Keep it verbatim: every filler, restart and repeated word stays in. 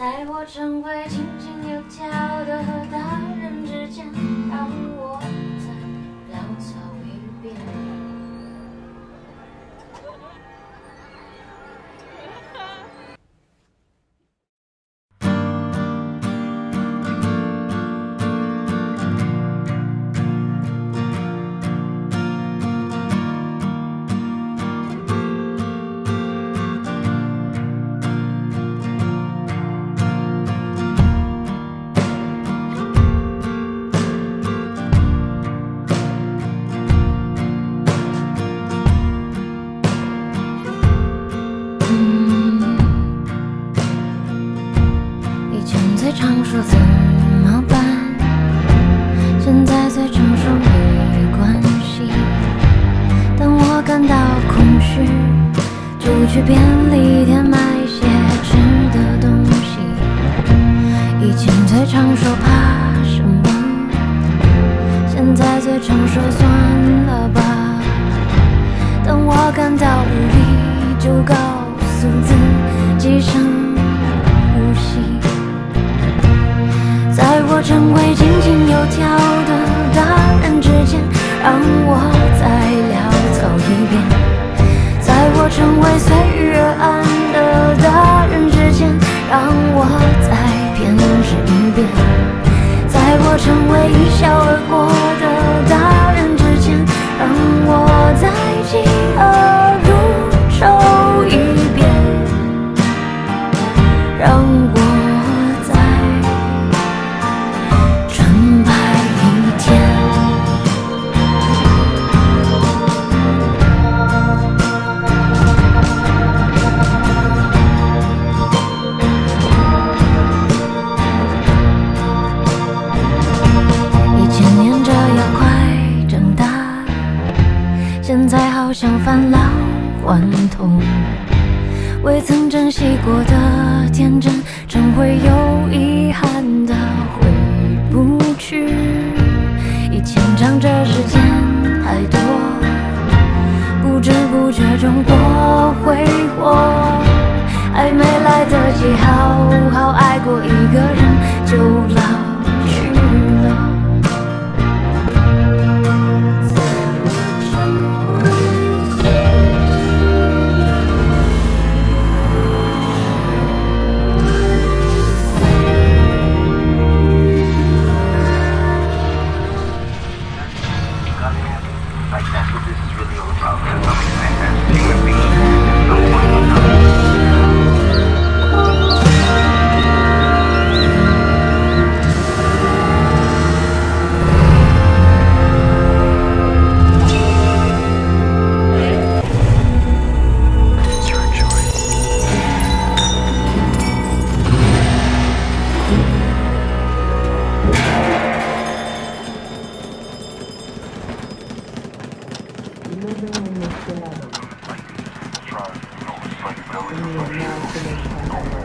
在我成为井井有条的大人之前，让我再潦草一遍。常说怎么办？现在最成熟没关系。当我感到空虚，就去便利店买些吃的东西。以前最常说怕什么，现在最常说算了吧。当我感到无力，就告诉自己深呼吸。在我成为井井有条的大人之前，让我再潦草一遍。在我成为随遇而安的大人之前，让我再偏执一遍。在我成为一笑而过的大人之前，让我再嫉恶如仇一遍。让我现在好像返老还童，未曾珍惜过的天真，终会有遗憾的回不去。以前仗着时间还多，不知不觉中过挥霍，还没来得及好好爱过一个人，就老去了。 Try, you know, it's like belly,